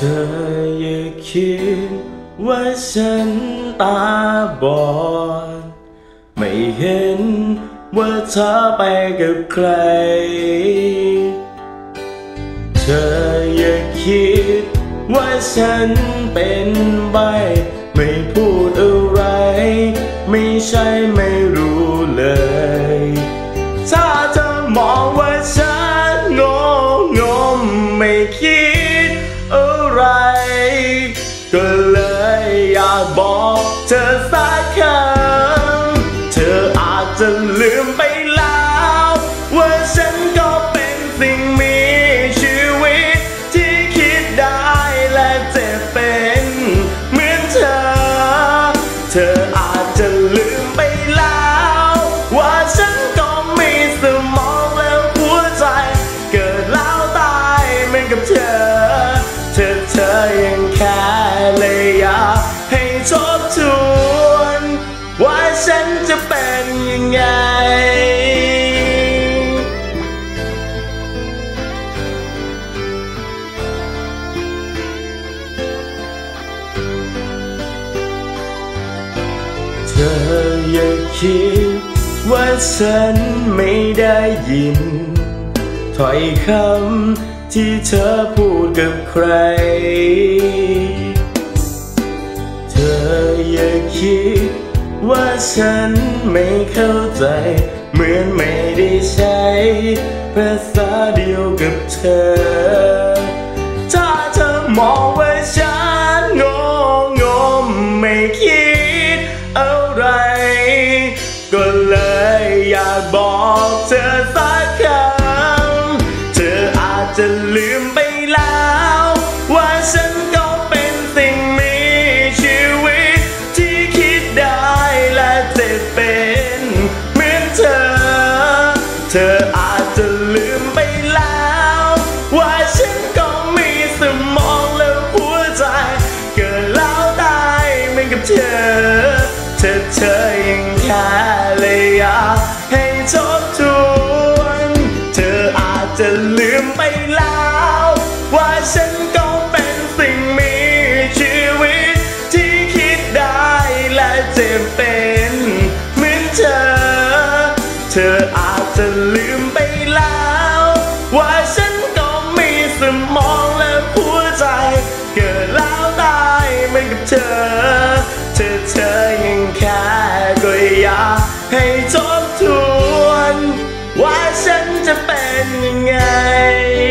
ออย่าคิดว่าฉันตาบอดไม่เห็นว่าเธอไปกับใครเธออย่าคิดว่าฉันเป็นใบไม่พูดอะไรไม่ใช่ไม่รู้เลยถ้าเธอมองว่าฉันงงไม่คิดอะไรก็เลยอยากบอกเธอสักคำเธออาจจะลืมไปแล้วว่าฉันก็เป็นสิ่งมีชีวิตที่คิดได้และเจ็บเป็นเหมือนเธออาจจะลืมไปแล้วว่าฉันก็มีสมองและหัวใจเกิดแล้วตายเหมือนกับเธอยังแค่เลยอยากให้ทบทวนว่าฉันจะเป็นยังไงเธออย่าคิดว่าฉันไม่ได้ยินถ้อยคำที่เธอพูดกับใครเธออย่าคิดว่าฉันไม่เข้าใจเหมือนไม่ได้ใช้ภาษาเดียวกับเธอถ้าเธอมองว่าฉันงงไม่คิดอะไรก็เลยอยากบอกเธอสักคำเธออาจจะลืมไปแล้วว่าฉันก็เป็นสิ่งมีชีวิตที่คิดได้และเจ็บเป็นเหมือนเธออาจจะลืมไปแล้วว่าฉันก็มีสมองและหัวใจเกิดแล้วตายเหมือนกับเธอยังแค่เลยอยากให้ทบทวนเธออาจจะลืมไปแล้วว่าฉันก็เป็นสิ่งมีชีวิตที่คิดได้และเจ็บเป็นเหมือนเธออาจจะลืมไปแล้วว่าฉันก็มีสมองและหัวใจเกิดแล้วตายเหมือนกับเธอยังแค่ก็อยากให้ทบทวนว่าฉันจะเป็นยังไง